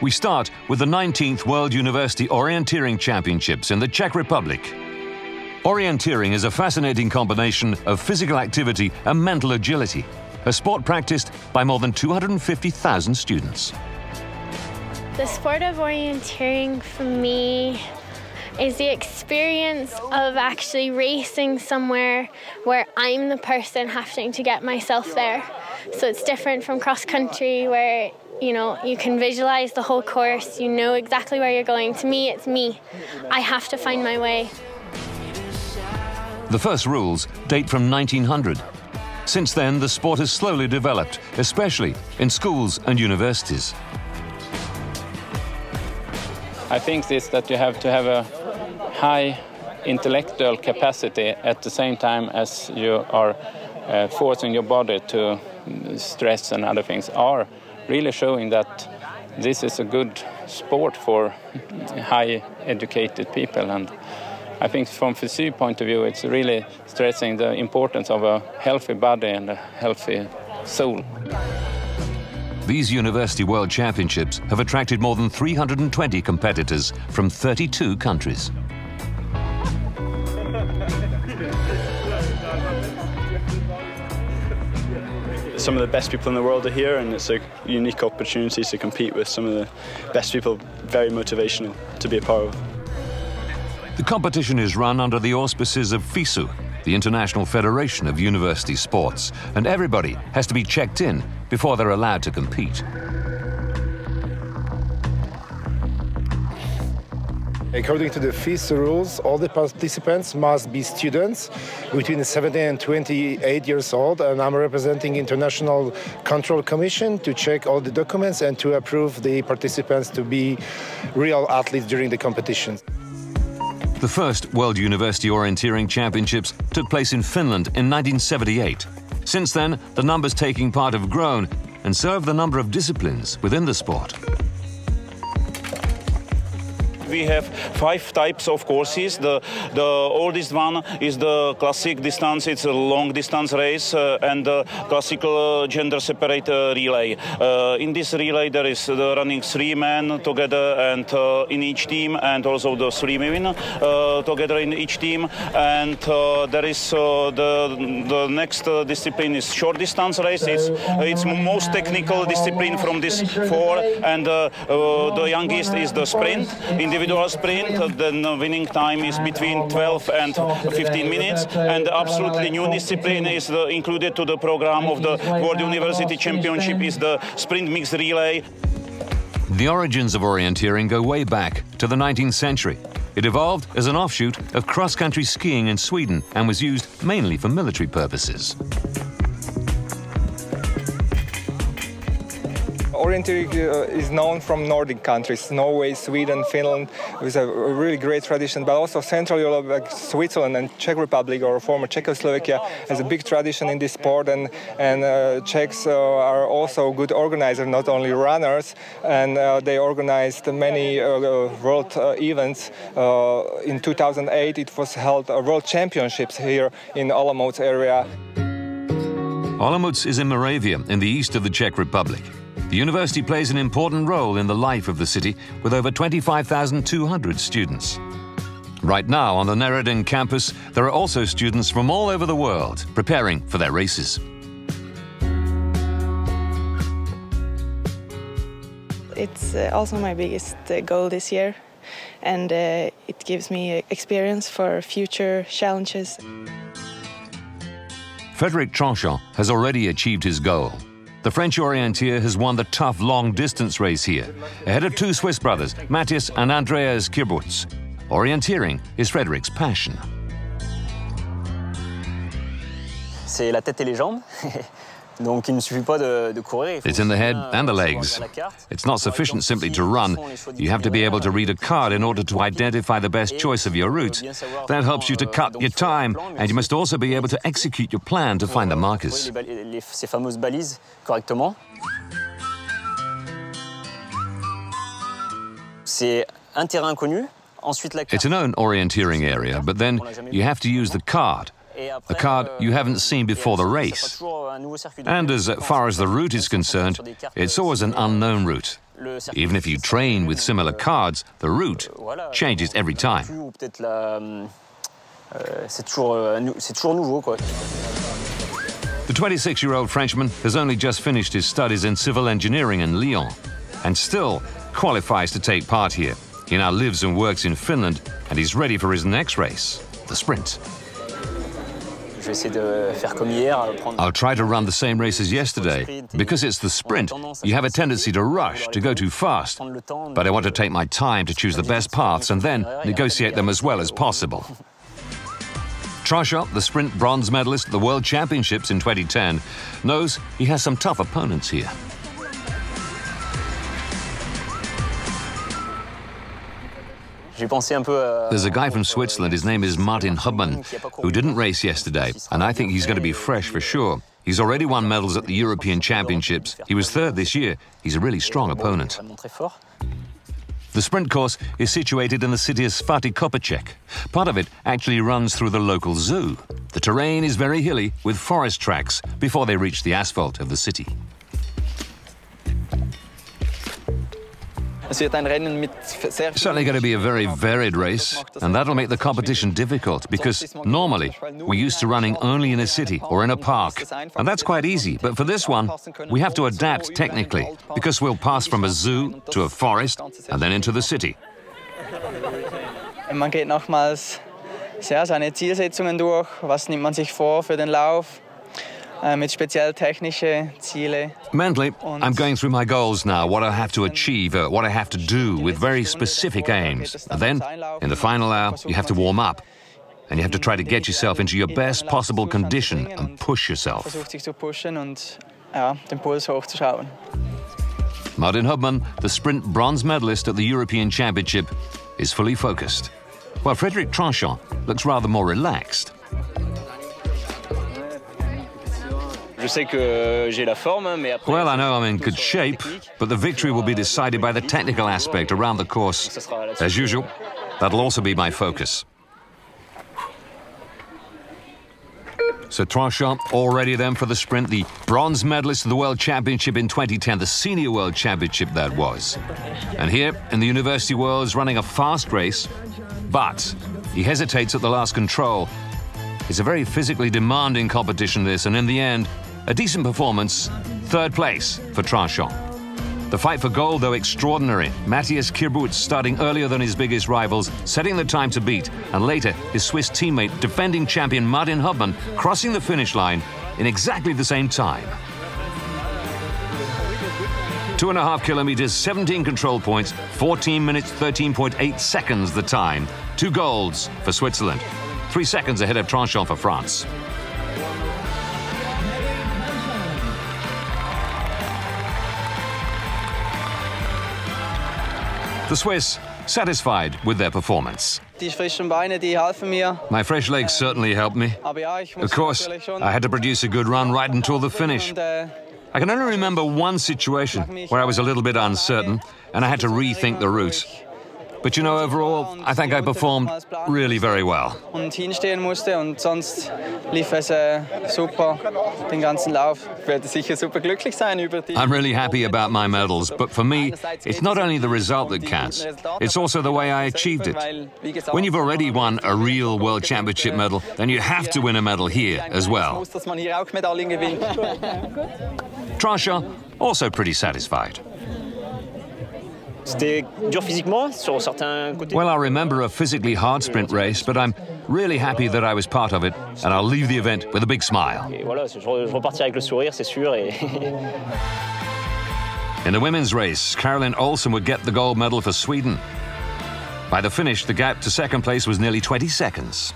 We start with the 19th World University Orienteering Championships in the Czech Republic. Orienteering is a fascinating combination of physical activity and mental agility, a sport practiced by more than 250,000 students. The sport of orienteering for me is the experience of actually racing somewhere where I'm the person having to get myself there. So it's different from cross country where you can visualize the whole course, you know exactly where you're going. To me, it's me. I have to find my way. The first rules date from 1900. Since then, the sport has slowly developed, especially in schools and universities. I think this that you have to have a high intellectual capacity at the same time as you are forcing your body to stress and other things are really showing that this is a good sport for high educated people. And I think from FISU point of view, it's really stressing the importance of a healthy body and a healthy soul. These University World Championships have attracted more than 320 competitors from 32 countries. Some of the best people in the world are here, and it's a unique opportunity to compete with some of the best people, very motivational to be a part of. The competition is run under the auspices of FISU, the International Federation of University Sports, and everybody has to be checked in before they're allowed to compete. According to the FISU rules, all the participants must be students between 17 and 28 years old, and I'm representing International Control Commission to check all the documents and to approve the participants to be real athletes during the competitions. The first World University Orienteering Championships took place in Finland in 1978. Since then, the numbers taking part have grown, and so have the number of disciplines within the sport. We have 5 types of courses. The oldest one is the classic distance. It's a long distance race and the classical gender separate relay. In this relay there is the running 3 men together and in each team, and also the 3 women together in each team. And there is the next discipline is short distance race. It's most technical discipline from this 4, and the youngest is the sprint. Individual sprint, then the winning time is between 12 and 15 minutes, and the absolutely new discipline is included to the program of the World University Championship is the sprint mixed relay. The origins of orienteering go way back to the 19th century. It evolved as an offshoot of cross-country skiing in Sweden and was used mainly for military purposes. Orienteering is known from Nordic countries, Norway, Sweden, Finland, with a really great tradition, but also Central Europe, like Switzerland and Czech Republic or former Czechoslovakia has a big tradition in this sport, and Czechs are also good organizers, not only runners, and they organized many world events. In 2008 it was held World Championships here in OLOMOUC area. OLOMOUC is in Moravia, in the east of the Czech Republic. The university plays an important role in the life of the city with over 25,200 students. Right now on the Nereden campus, there are also students from all over the world preparing for their races. It's also my biggest goal this year, and it gives me experience for future challenges. Frédéric Tranchant has already achieved his goal. The French orienteer has won the tough long-distance race here, ahead of 2 Swiss brothers, Matthias and Andreas Kirbutz. Orienteering is Frédéric's passion. C'est la tête et les jambes. Donc il ne suffit pas de courir. It's in the head and the legs. It's not sufficient simply to run. You have to be able to read a card in order to identify the best choice of your route. That helps you to cut your time, and you must also be able to execute your plan to find the markers. Ces fameuses balises correctement. C'est un terrain inconnu. It's a known orienteering area, but then you have to use the card. A card you haven't seen before the race. And as far as the route is concerned, it's always an unknown route. Even if you train with similar cards, the route changes every time. C'est toujours nouveau, quoi. The 26-year-old Frenchman has only just finished his studies in civil engineering in Lyon and still qualifies to take part here. He now lives and works in Finland and he's ready for his next race, the sprint. I'll try to run the same race as yesterday. Because it's the sprint, you have a tendency to rush, to go too fast. But I want to take my time to choose the best paths and then negotiate them as well as possible. Trashot, the sprint bronze medalist at the World Championships in 2010, knows he has some tough opponents here. There's a guy from Switzerland, his name is Martin Hubmann, who didn't race yesterday, and I think he's going to be fresh for sure. He's already won medals at the European Championships. He was third this year. He's a really strong opponent. The sprint course is situated in the city of Kopeček. Part of it actually runs through the local zoo. The terrain is very hilly with forest tracks before they reach the asphalt of the city. It's certainly going to be a very varied race, and that'll make the competition difficult because normally we're used to running only in a city or in a park, and that's quite easy. But for this one, we have to adapt technically because we'll pass from a zoo to a forest and then into the city. Man geht nochmals seine Zielsetzungen durch. Was nimmt man sich vor für den Lauf? Mit speziell technische Ziele. Mentally, I'm going through my goals now, what I have to achieve, what I have to do with very specific aims. And then, in the final hour, you have to warm up. And you have to try to get yourself into your best possible condition and push yourself. Versucht sich zu pushen und den Puls hochzuschrauben. Martin Hubmann, the sprint bronze medalist at the European Championship, is fully focused, while Frédéric Tranchant looks rather more relaxed. Well, I know I'm in good shape, but the victory will be decided by the technical aspect around the course. As usual, that'll also be my focus. So Tranchant all ready then for the sprint, the bronze medalist of the World Championship in 2010, the Senior World Championship that was. And here in the University Worlds running a fast race, but he hesitates at the last control. It's a very physically demanding competition this, and in the end, a decent performance, third place for Tranchant. The fight for gold, though, extraordinary. Matthias Kirbuth starting earlier than his biggest rivals, setting the time to beat, and later his Swiss teammate, defending champion Martin Hubmann, crossing the finish line in exactly the same time. 2.5 kilometers, 17 control points, 14 minutes, 13.8 seconds the time. 2 golds for Switzerland, 3 seconds ahead of Tranchant for France. The Swiss satisfied with their performance. My fresh legs certainly helped me. Of course, I had to produce a good run right until the finish. I can only remember one situation where I was a little bit uncertain and I had to rethink the route. But you know, overall, I think I performed really very well. I'm really happy about my medals, but for me, it's not only the result that counts, it's also the way I achieved it. When you've already won a real World Championship medal, then you have to win a medal here as well. Tranchant also pretty satisfied. Well, I remember a physically hard sprint race, but I'm really happy that I was part of it, and I'll leave the event with a big smile. In the women's race, Caroline Olsen would get the gold medal for Sweden. By the finish, the gap to second place was nearly 20 seconds.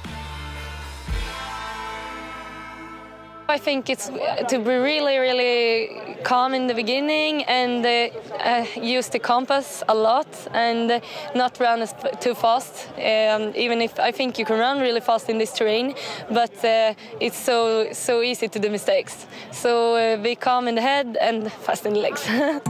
I think it's to be really, really calm in the beginning and use the compass a lot and not run too fast. Even if I think you can run really fast in this terrain, but it's so easy to do mistakes. So be calm in the head and fast in the legs.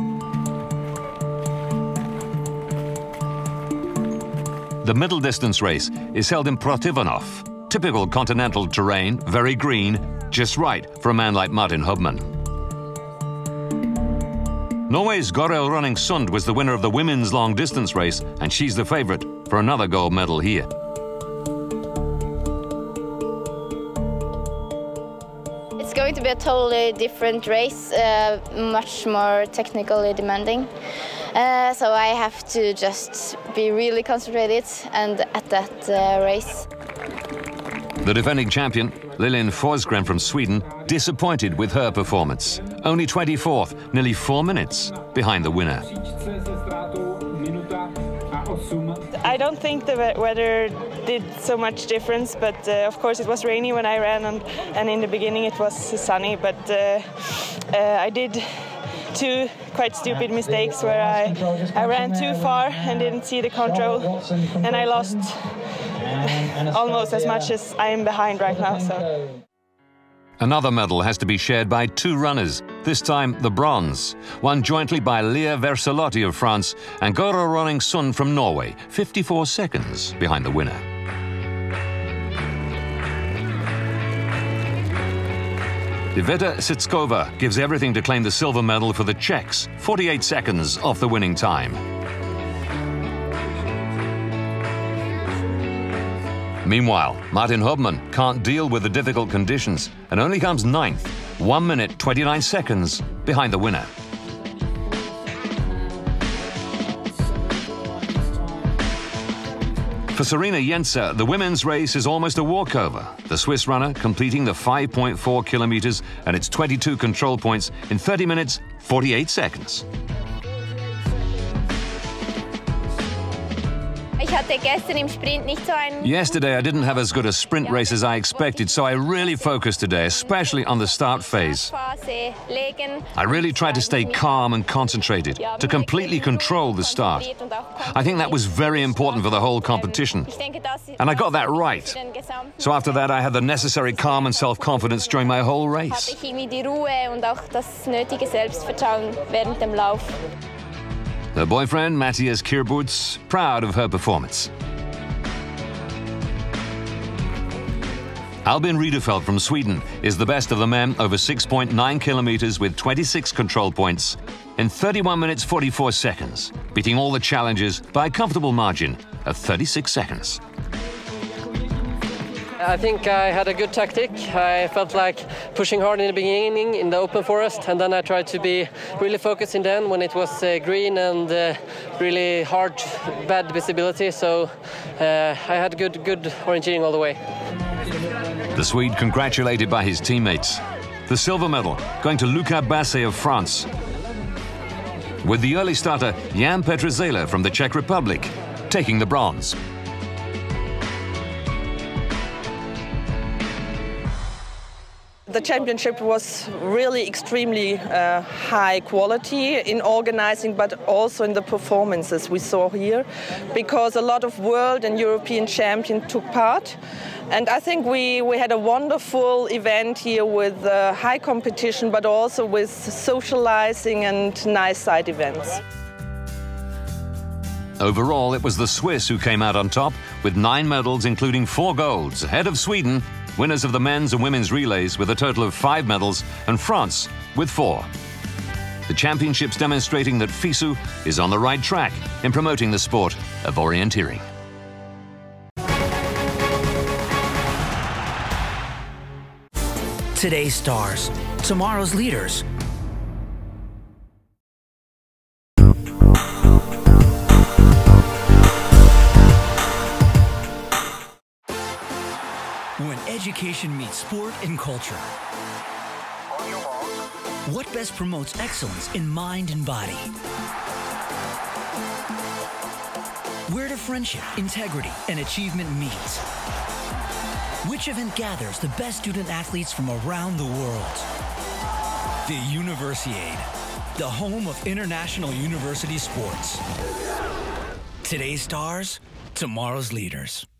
The middle distance race is held in Protivonov. Typical continental terrain, very green, just right for a man like Martin Hubmann. Norway's Gorel Running Sund was the winner of the women's long distance race, and she's the favourite for another gold medal here. It's going to be a totally different race, much more technically demanding. So I have to just be really concentrated and at that race. The defending champion, Lilian Forsgren from Sweden, disappointed with her performance. Only 24th, nearly 4 minutes behind the winner. I don't think the weather did so much difference, but of course it was rainy when I ran, and in the beginning it was sunny, but I did two quite stupid mistakes where I ran too far and didn't see the control, and I lost almost as much as I am behind right now. So. Another medal has to be shared by two runners, this time the bronze, won jointly by Lea Verselotti of France and Gorel Running Sund from Norway, 54 seconds behind the winner. Iveta Šístková gives everything to claim the silver medal for the Czechs, 48 seconds off the winning time. Meanwhile, Martin Hubman can't deal with the difficult conditions and only comes 9th, 1 minute 29 seconds behind the winner. For Serena Jenser, the women's race is almost a walkover. The Swiss runner completing the 5.4 kilometers and its 22 control points in 30 minutes, 48 seconds. Yesterday I didn't have as good a sprint race as I expected, so I really focused today, especially on the start phase. I really tried to stay calm and concentrated, to completely control the start. I think that was very important for the whole competition, and I got that right. So after that I had the necessary calm and self-confidence during my whole race. Her boyfriend, Matthias Kirbuts, proud of her performance. Albin Riedefeld from Sweden is the best of the men over 6.9 kilometers with 26 control points in 31 minutes 44 seconds, beating all the challengers by a comfortable margin of 36 seconds. I think I had a good tactic. I felt like pushing hard in the beginning in the open forest, and then I tried to be really focused in the end when it was green and really hard, bad visibility. So I had good orienteering all the way. The Swede congratulated by his teammates. The silver medal going to Luca Basset of France. With the early starter Jan Petrzela from the Czech Republic taking the bronze. The championship was really extremely high quality in organizing, but also in the performances we saw here, because a lot of world and European champions took part. And I think we had a wonderful event here with high competition, but also with socializing and nice side events. Overall, it was the Swiss who came out on top with 9 medals, including 4 golds, ahead of Sweden, winners of the men's and women's relays with a total of 5 medals, and France with 4. The championships demonstrating that FISU is on the right track in promoting the sport of orienteering. Today's stars, tomorrow's leaders. When education meets sport and culture. What best promotes excellence in mind and body? Where do friendship, integrity, and achievement meet? Which event gathers the best student athletes from around the world? The Universiade, the home of international university sports. Today's stars, tomorrow's leaders.